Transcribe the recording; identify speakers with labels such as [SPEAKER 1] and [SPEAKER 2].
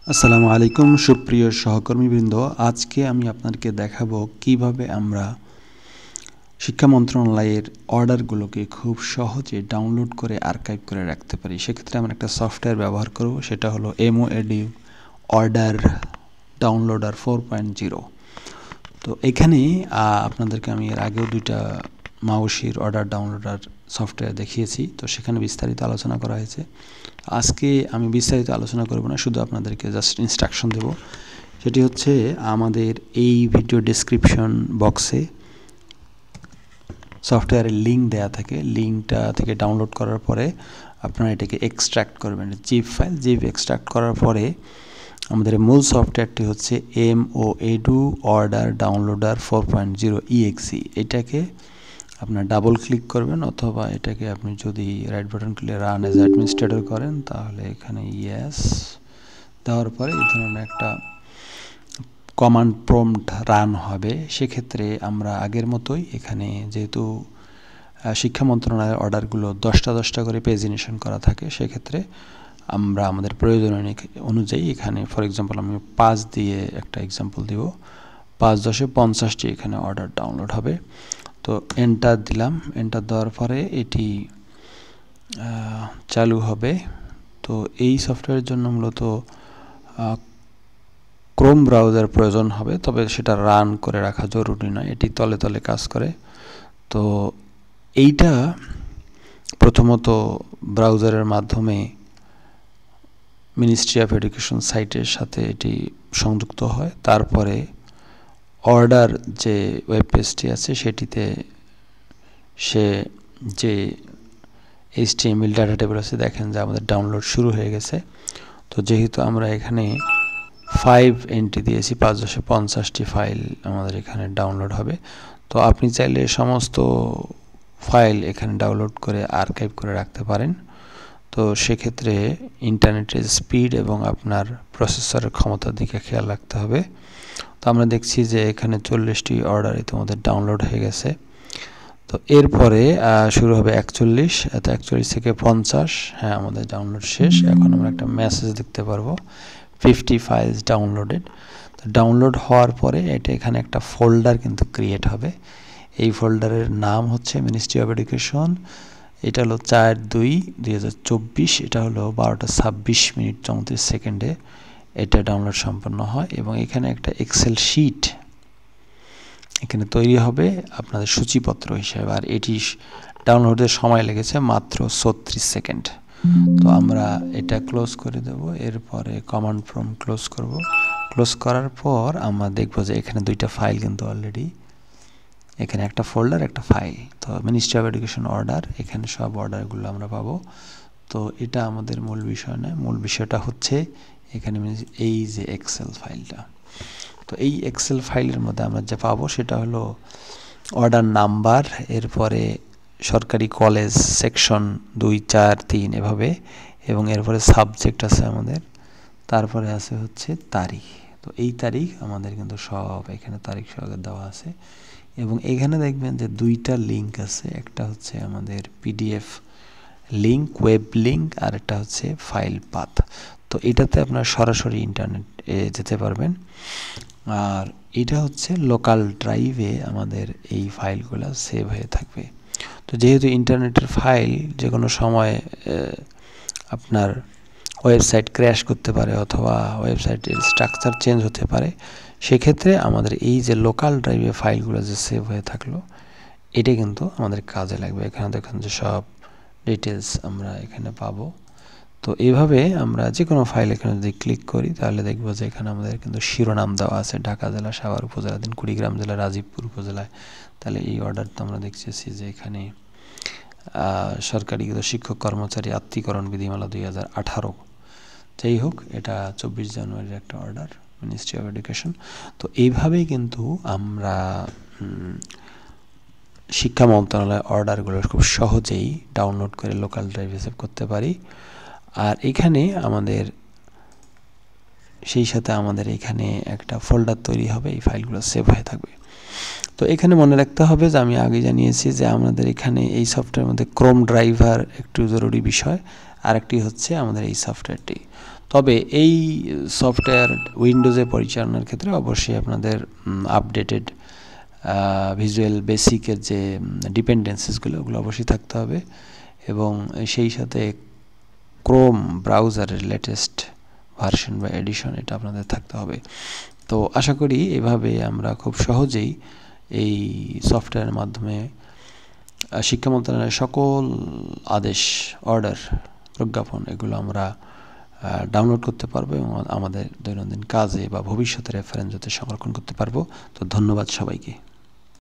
[SPEAKER 1] আসসালামু আলাইকুম সুপ্রিয় সহকর্মীবৃন্দ, আজকে আমি আপনাদেরকে দেখাবো কিভাবে আমরা শিক্ষা মন্ত্রণালয়ের অর্ডারগুলোকে খুব সহজে ডাউনলোড করে আর্কাইভ করে রাখতে পারি। সেক্ষেত্রে আমরা একটা সফটওয়্যার ব্যবহার করব, সেটা হলো MOAD অর্ডার ডাউনলোডার 4.0। তো এখানে আপনাদেরকে আমি এর আগেও দুইটা মাউশির অর্ডার ডাউনলোডার সফটওয়্যার দেখিয়েছি, তো সেখানে বিস্তারিত আলোচনা করা হয়েছে। আজকে আমি বিস্তারিত আলোচনা করব না, শুধু আপনাদেরকে জাস্ট ইনস্ট্রাকশন দেব। সেটি হচ্ছে আমাদের এই ভিডিও ডেসক্রিপশন বক্সে সফটওয়্যারের লিঙ্ক দেয়া থাকে। লিঙ্কটা থেকে ডাউনলোড করার পরে আপনারা এটাকে এক্সট্র্যাক্ট করবেন, জিপ ফাইল। জিপ এক্সট্র্যাক্ট করার পরে আমাদের মূল সফটওয়্যারটি হচ্ছে MOAD অর্ডার ডাউনলোডার 4.0 EXE। এটাকে আপনার ডাবল ক্লিক করবেন, অথবা এটাকে আপনি যদি right button click run as administrator করেন, তাহলে এখানে ইয়েস দেওয়ার পরে এই ধরনের একটা কমান্ড প্রম্পট রান হবে। সেক্ষেত্রে আমরা আগের মতোই এখানে, যেহেতু শিক্ষা মন্ত্রণালয়ের অর্ডারগুলো 10টা করে পেজিনেশন করা থাকে, সেক্ষেত্রে আমরা আমাদের প্রয়োজন অনুযায়ী এখানে ফর এক্সাম্পল আমি 5 দিয়ে একটা এক্সাম্পল দিব। 5 10 50টি এখানে অর্ডার ডাউনলোড হবে। তো এন্টার দিলাম। এন্টার দেওয়ার পরে এটি চালু হবে। তো এই সফটওয়্যারের জন্য মূলত ক্রোম ব্রাউজার প্রয়োজন হবে, তবে সেটা রান করে রাখা জরুরি নয়, এটি তলে তলে কাজ করে। তো এইটা প্রথমত ব্রাউজারের মাধ্যমে মিনিস্ট্রি অফ এডুকেশন সাইটের সাথে এটি সংযুক্ত হয়। তারপরে অর্ডার যে ওয়েব পেজটি আছে সেটিতে সে যে HTML ডাটা টেবিল আছে, দেখেন যে আমাদের ডাউনলোড শুরু হয়ে গেছে। তো যেহেতু আমরা এখানে 5 এন্ট্রি দিয়েছি, 5 10 50টি ফাইল আমাদের এখানে ডাউনলোড হবে। তো আপনি চাইলে সমস্ত ফাইল এখানে ডাউনলোড করে আর্কাইভ করে রাখতে পারেন। তো সেক্ষেত্রে ইন্টারনেটের স্পিড এবং আপনার প্রসেসরের ক্ষমতার দিকে খেয়াল রাখতে হবে। তো আমরা দেখছি যে এখানে 40টি অর্ডার ইতিমধ্যে ডাউনলোড হয়ে গেছে। তো এরপরে শুরু হবে 41, এত 41 থেকে 50। হ্যাঁ, আমাদের ডাউনলোড শেষ। এখন আমরা একটা মেসেজ দেখতে পারবো, 50 ফাইলস ডাউনলোডেড। তো ডাউনলোড হওয়ার পরে এটা এখানে একটা ফোল্ডার কিন্তু ক্রিয়েট হবে। এই ফোল্ডারের নাম হচ্ছে মিনিস্ট্রি অফ এডুকেশন। এটা হলো 4/2/2024। এটা হলো 12টা 26 মিনিট 34 সেকেন্ডে এটা ডাউনলোড সম্পন্ন হয়। এবং এখানে একটা এক্সেল শিট এখানে তৈরি হবে আপনাদের সূচিপত্র হিসেবে, আর এটি ডাউনলোডের সময় লেগেছে মাত্র 36 সেকেন্ড। তো আমরা এটা ক্লোজ করে দেব। এরপরে কমান্ড প্রম্পট ক্লোজ করব। ক্লোজ করার পর আমরা দেখব যে এখানে দুইটা ফাইল কিন্তু অলরেডি, এখানে একটা ফোল্ডার একটা ফাইল। তো মিনিস্ট্রি অফ এডুকেশন অর্ডার, এখানে সব অর্ডারগুলো আমরা পাবো। তো এটা আমাদের মূল বিষয় নয়, মূল বিষয়টা হচ্ছে এখানে এই যে এক্সেল ফাইলটা। তো এই এক্সেল ফাইলের মধ্যে আমরা যা পাবো সেটা হলো অর্ডার নাম্বার, এরপরে সরকারি কলেজ সেকশন 2 4 3 এভাবে, এবং এরপরে সাবজেক্ট আছে আমাদের, তারপরে আছে হচ্ছে তারিখ। তো এই তারিখ আমাদের কিন্তু সব এখানে তারিখ সহকারে দেওয়া আছে। এবং এখানে দেখবেন যে দুইটা লিঙ্ক আছে, একটা হচ্ছে আমাদের PDF লিঙ্ক, ওয়েব লিঙ্ক, আর একটা হচ্ছে ফাইল পাথ। তো এটাতে আপনার সরাসরি ইন্টারনেটে যেতে পারবেন। আর এটা হচ্ছে লোকাল ড্রাইভে আমাদের এই ফাইলগুলো সেভ হয়ে থাকবে। তো যেহেতু ইন্টারনেটের ফাইল যে কোনো সময় আপনার ওয়েবসাইট ক্র্যাশ করতে পারে, অথবা ওয়েবসাইটের স্ট্রাকচার চেঞ্জ হতে পারে, সেক্ষেত্রে আমাদের এই যে লোকাল ড্রাইভে ফাইলগুলো যে সেভ হয়ে থাকলো, এটা কিন্তু আমাদের কাজে লাগবে। এখানে দেখেন যে সব ডিটেলস আমরা এখানে পাবো। তো এইভাবে আমরা যে কোনো ফাইল এখানে যদি ক্লিক করি, তাহলে দেখবো যে এখানে আমাদের কিন্তু শিরোনাম দেওয়া আছে, ঢাকা জেলা, সাভার উপজেলা, কুড়িগ্রাম জেলা, রাজীবপুর উপজেলায়। তাহলে এই অর্ডারটা আমরা দেখতেছি যে এখানে সরকারি শিক্ষক কর্মচারী আত্মীকরণ বিধিমালা 2018। যাই হোক, এটা 24 জানুয়ারির একটা অর্ডার, মিনিস্ট্রি অফ এডুকেশন। তো এইভাবেই কিন্তু আমরা শিক্ষা মন্ত্রণালয়ের অর্ডারগুলো খুব সহজেই ডাউনলোড করে লোকাল ড্রাইভে সেভ করতে পারি। আর এখানে আমাদের সেই সাথে আমাদের এখানে একটা ফোল্ডার তৈরি হবে, এই ফাইলগুলো সেভ হয়ে থাকবে। তো এখানে মনে রাখতে হবে যে আমি আগে জানিয়েছি যে আমাদের এখানে এই সফটওয়্যারের মধ্যে ক্রোম ড্রাইভার একটু জরুরি বিষয়, আর একটি হচ্ছে আমাদের এই সফটওয়্যারটি। তো তবে এই সফটওয়্যার উইন্ডোজে পরিচালনার ক্ষেত্রে অবশ্যই আপনাদের আপডেটেড ভিজুয়াল বেসিকের যে ডিপেন্ডেন্সিসগুলো ওগুলো অবশ্যই থাকতে হবে, এবং সেই সাথে ক্রোম ব্রাউজারের লেটেস্ট ভার্সন বা এডিশন এটা আপনাদের থাকতে হবে। তো আশা করি এভাবে আমরা খুব সহজেই এই সফটওয়্যারের মাধ্যমে শিক্ষা মন্ত্রণালয়ের সকল আদেশ, অর্ডার, প্রজ্ঞাপন এগুলো আমরা ডাউনলোড করতে পারবো এবং আমাদের দৈনন্দিন কাজে বা ভবিষ্যতে রেফারেন্স যাতে সংরক্ষণ করতে পারবো। তো ধন্যবাদ সবাইকে।